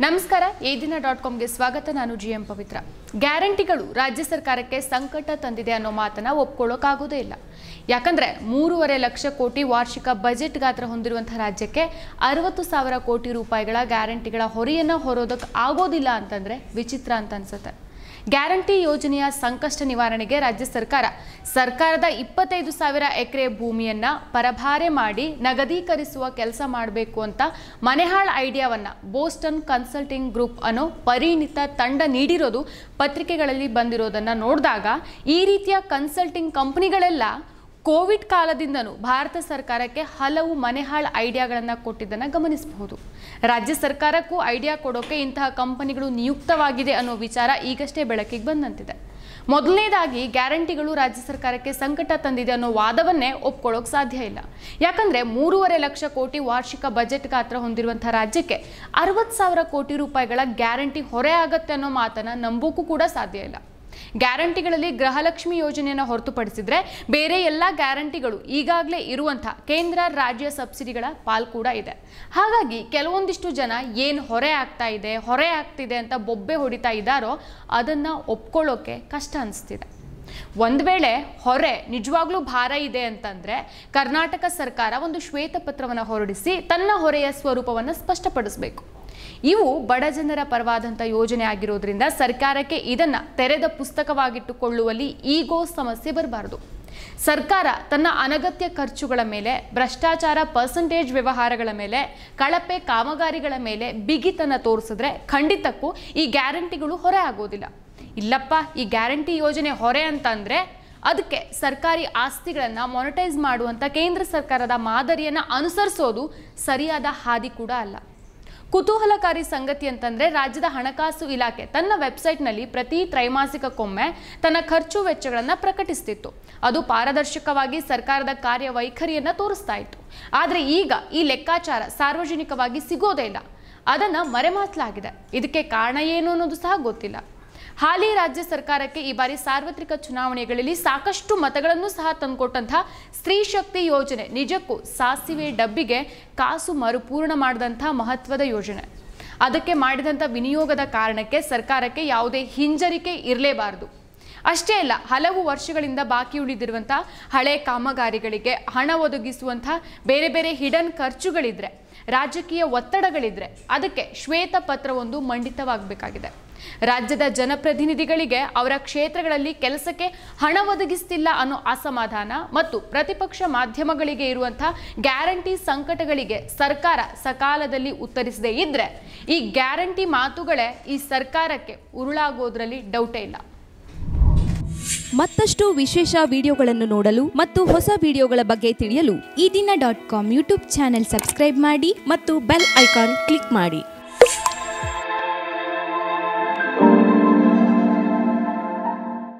ನಮಸ್ಕಾರ ಎದಿನ.comಗೆ ಸ್ವಾಗತ. ನಾನು ಜಿಎಂ ಪವಿತ್ರ. ಗ್ಯಾರಂಟಿಗಳು ರಾಜ್ಯ ಸರ್ಕಾರಕ್ಕೆ ಸಂಕಟ ತಂದಿದೆ ಅನ್ನೋ ಮಾತನ್ನ ಒಪ್ಕೊಳ್ಳೋಕಾಗೋದೇ ಇಲ್ಲ. ಯಾಕಂದ್ರೆ 3.5 ಲಕ್ಷ ಕೋಟಿ ವಾರ್ಷಿಕ ಬಜೆಟ್ ಗಾತ್ರ ಹೊಂದಿರುವಂತಹ ರಾಜ್ಯಕ್ಕೆ 60,000 ಕೋಟಿ ರೂಪಾಯಿಗಳ ಗ್ಯಾರಂಟಿಗಳ ಹೊರೆಯನ್ನ ಹೊರೋದಕ್ಕೆ ಆಗೋದಿಲ್ಲ ಅಂತಂದ್ರೆ ವಿಚಿತ್ರ ಅಂತ ಅನ್ಸುತ್ತೆ. ಗ್ಯಾರಂಟಿ ಯೋಜನೆಯ ಸಂಕಷ್ಟ ನಿವಾರಣೆಗೆ ರಾಜ್ಯ ಸರ್ಕಾರದ 25,000 ಎಕರೆ ಭೂಮಿಯನ್ನ ಪರಭಾರೆ ಮಾಡಿ ನಗದೀಕರಿಸುವ ಕೆಲಸ ಮಾಡಬೇಕು ಅಂತ ಮನೆಹಾಳ್ ಐಡಿಯಾವನ್ನ ಬೋಸ್ಟನ್ ಕನ್ಸಲ್ಟಿಂಗ್ ಗ್ರೂಪ್ ಅನ್ನೋ ಪರಿಣಿತ ತಂಡ ನೀಡಿರೋದು ಪತ್ರಿಕೆಗಳಲ್ಲಿ ಬಂದಿರೋದನ್ನ ನೋಡಿದಾಗ ಈ ರೀತಿಯ ಕನ್ಸಲ್ಟಿಂಗ್ ಕಂಪನಿಗಳೆಲ್ಲ ಕೋವಿಡ್ ಕಾಲದಿಂದನೂ ಭಾರತ ಸರ್ಕಾರಕ್ಕೆ ಹಲವು ಮನೆಹಾಳ್ ಐಡಿಯಾಗಳನ್ನು ಕೊಟ್ಟಿದ್ದನ್ನು ಗಮನಿಸಬಹುದು. ರಾಜ್ಯ ಸರ್ಕಾರಕ್ಕೂ ಐಡಿಯಾ ಕೊಡೋಕೆ ಇಂತಹ ಕಂಪನಿಗಳು ನಿಯುಕ್ತವಾಗಿದೆ ಅನ್ನೋ ವಿಚಾರ ಈಗಷ್ಟೇ ಬೆಳಕಿಗೆ ಬಂದಂತಿದೆ. ಮೊದಲನೇದಾಗಿ ಗ್ಯಾರಂಟಿಗಳು ರಾಜ್ಯ ಸರ್ಕಾರಕ್ಕೆ ಸಂಕಟ ತಂದಿದೆ ಅನ್ನೋ ವಾದವನ್ನೇ ಒಪ್ಕೊಳ್ಳೋಕೆ ಸಾಧ್ಯ ಇಲ್ಲ. ಯಾಕಂದ್ರೆ 3.5 ಲಕ್ಷ ಕೋಟಿ ವಾರ್ಷಿಕ ಬಜೆಟ್ ಗಾತ್ರ ಹೊಂದಿರುವಂತಹ ರಾಜ್ಯಕ್ಕೆ 60,000 ಕೋಟಿ ರೂಪಾಯಿಗಳ ಗ್ಯಾರಂಟಿ ಹೊರೆ ಆಗತ್ತೆ ಅನ್ನೋ ಮಾತನ್ನ ನಂಬೋಕ್ಕೂ ಕೂಡ ಸಾಧ್ಯ ಇಲ್ಲ. ಗ್ಯಾರಂಟಿಗಳಲ್ಲಿ ಗೃಹಲಕ್ಷ್ಮಿ ಯೋಜನೆಯನ್ನು ಹೊರತುಪಡಿಸಿದ್ರೆ ಬೇರೆ ಎಲ್ಲ ಗ್ಯಾರಂಟಿಗಳು ಈಗಾಗಲೇ ಇರುವಂತಹ ಕೇಂದ್ರ ರಾಜ್ಯ ಸಬ್ಸಿಡಿಗಳ ಪಾಲ್ ಕೂಡ ಇದೆ. ಹಾಗಾಗಿ ಕೆಲವೊಂದಿಷ್ಟು ಜನ ಏನು ಹೊರೆ ಆಗ್ತಿದೆ ಅಂತ ಬೊಬ್ಬೆ ಹೊಡಿತಾ ಇದ್ದಾರೋ ಅದನ್ನ ಒಪ್ಕೊಳ್ಳೋಕೆ ಕಷ್ಟ ಅನಿಸ್ತಿದೆ. ಒಂದು ವೇಳೆ ಹೊರೆ ನಿಜವಾಗ್ಲೂ ಭಾರ ಇದೆ ಅಂತಂದ್ರೆ ಕರ್ನಾಟಕ ಸರ್ಕಾರ ಒಂದು ಶ್ವೇತಪತ್ರವನ್ನು ಹೊರಡಿಸಿ ತನ್ನ ಹೊರೆಯ ಸ್ವರೂಪವನ್ನು ಸ್ಪಷ್ಟಪಡಿಸಬೇಕು. ಇವು ಬಡ ಜನರ ಪರವಾದಂಥ ಯೋಜನೆ ಆಗಿರೋದ್ರಿಂದ ಸರ್ಕಾರಕ್ಕೆ ಇದನ್ನ ತೆರೆದ ಪುಸ್ತಕವಾಗಿಟ್ಟುಕೊಳ್ಳುವಲ್ಲಿ ಈಗೋ ಸಮಸ್ಯೆ ಬರಬಾರದು. ಸರ್ಕಾರ ತನ್ನ ಅನಗತ್ಯ ಖರ್ಚುಗಳ ಮೇಲೆ, ಭ್ರಷ್ಟಾಚಾರ ಪರ್ಸೆಂಟೇಜ್ ವ್ಯವಹಾರಗಳ ಮೇಲೆ, ಕಳಪೆ ಕಾಮಗಾರಿಗಳ ಮೇಲೆ ಬಿಗಿತನ ತೋರಿಸಿದ್ರೆ ಖಂಡಿತಕ್ಕೂ ಈ ಗ್ಯಾರಂಟಿಗಳು ಹೊರೆ ಆಗೋದಿಲ್ಲ. ಇಲ್ಲಪ್ಪ, ಈ ಗ್ಯಾರಂಟಿ ಯೋಜನೆ ಹೊರೆ ಅಂತಂದ್ರೆ ಅದಕ್ಕೆ ಸರ್ಕಾರಿ ಆಸ್ತಿಗಳನ್ನು ಮಾನಿಟೈಸ್ ಮಾಡುವಂಥ ಕೇಂದ್ರ ಸರ್ಕಾರದ ಮಾದರಿಯನ್ನು ಅನುಸರಿಸೋದು ಸರಿಯಾದ ಹಾದಿ ಕೂಡ ಅಲ್ಲ. ಕುತೂಹಲಕಾರಿ ಸಂಗತಿ ಅಂತಂದ್ರೆ ರಾಜ್ಯದ ಹಣಕಾಸು ಇಲಾಖೆ ತನ್ನ ವೆಬ್ಸೈಟ್ನಲ್ಲಿ ಪ್ರತಿ ತ್ರೈಮಾಸಿಕಕ್ಕೊಮ್ಮೆ ತನ್ನ ಖರ್ಚು ವೆಚ್ಚಗಳನ್ನು ಪ್ರಕಟಿಸ್ತಿತ್ತು. ಅದು ಪಾರದರ್ಶಕವಾಗಿ ಸರ್ಕಾರದ ಕಾರ್ಯವೈಖರಿಯನ್ನ ತೋರಿಸ್ತಾ ಇತ್ತು. ಆದರೆ ಈಗ ಈ ಲೆಕ್ಕಾಚಾರ ಸಾರ್ವಜನಿಕವಾಗಿ ಸಿಗೋದೇ ಇಲ್ಲ. ಅದನ್ನ ಮರೆಮಾಚಲಾಗಿದೆ. ಇದಕ್ಕೆ ಕಾರಣ ಏನು ಅನ್ನೋದು ಸಹ ಗೊತ್ತಿಲ್ಲ. ಹಾಲಿ ರಾಜ್ಯ ಸರ್ಕಾರಕ್ಕೆ ಈ ಬಾರಿ ಸಾರ್ವತ್ರಿಕ ಚುನಾವಣೆಗಳಲ್ಲಿ ಸಾಕಷ್ಟು ಮತಗಳನ್ನು ಸಹ ತಂದುಕೊಟ್ಟಂತಹ ಸ್ತ್ರೀ ಶಕ್ತಿ ಯೋಜನೆ ನಿಜಕ್ಕೂ ಸಾಸಿವೆ ಡಬ್ಬಿಗೆ ಕಾಸು ಮರುಪೂರ್ಣ ಮಾಡಿದಂಥ ಮಹತ್ವದ ಯೋಜನೆ. ಅದಕ್ಕೆ ಮಾಡಿದಂಥ ವಿನಿಯೋಗದ ಕಾರಣಕ್ಕೆ ಸರ್ಕಾರಕ್ಕೆ ಯಾವುದೇ ಹಿಂಜರಿಕೆ ಇರಲೇಬಾರದು. ಅಷ್ಟೇ ಅಲ್ಲ, ಹಲವು ವರ್ಷಗಳಿಂದ ಬಾಕಿ ಉಳಿದಿರುವಂಥ ಹಳೆ ಕಾಮಗಾರಿಗಳಿಗೆ ಹಣ ಒದಗಿಸುವಂಥ ಬೇರೆ ಬೇರೆ ಹಿಡನ್ ಖರ್ಚುಗಳಿದ್ರೆ, ರಾಜಕೀಯ ಒತ್ತಡಗಳಿದ್ರೆ ಅದಕ್ಕೆ ಶ್ವೇತಪತ್ರವೊಂದು ಮಂಡಿತವಾಗಬೇಕಾಗಿದೆ. ರಾಜ್ಯದ ಜನಪ್ರತಿನಿಧಿಗಳಿಗೆ ಅವರ ಕ್ಷೇತ್ರಗಳಲ್ಲಿ ಕೆಲಸಕ್ಕೆ ಹಣ ಒದಗಿಸ್ತಿಲ್ಲ ಅನ್ನೋ ಅಸಮಾಧಾನ ಮತ್ತು ಪ್ರತಿಪಕ್ಷ ಮಾಧ್ಯಮಗಳಿಗೆ ಇರುವಂತಹ ಗ್ಯಾರಂಟಿ ಸಂಕಟಗಳಿಗೆ ಸರ್ಕಾರ ಸಕಾಲದಲ್ಲಿ ಉತ್ತರಿಸದೇ ಇದ್ರೆ ಈ ಗ್ಯಾರಂಟಿ ಮಾತುಗಳೇ ಈ ಸರ್ಕಾರಕ್ಕೆ ಉರುಳಾಗೋದ್ರಲ್ಲಿ ಡೌಟೇ ಇಲ್ಲ. ಮತ್ತಷ್ಟು ವಿಶೇಷ ವಿಡಿಯೋಗಳನ್ನು ನೋಡಲು ಮತ್ತು ಹೊಸ ವಿಡಿಯೋಗಳ ಬಗ್ಗೆ ತಿಳಿಯಲು eDina.com ಯೂಟ್ಯೂಬ್ ಚಾನೆಲ್ ಸಬ್ಸ್ಕ್ರೈಬ್ ಮಾಡಿ ಮತ್ತು ಬೆಲ್ ಐಕಾನ್ ಕ್ಲಿಕ್ ಮಾಡಿ.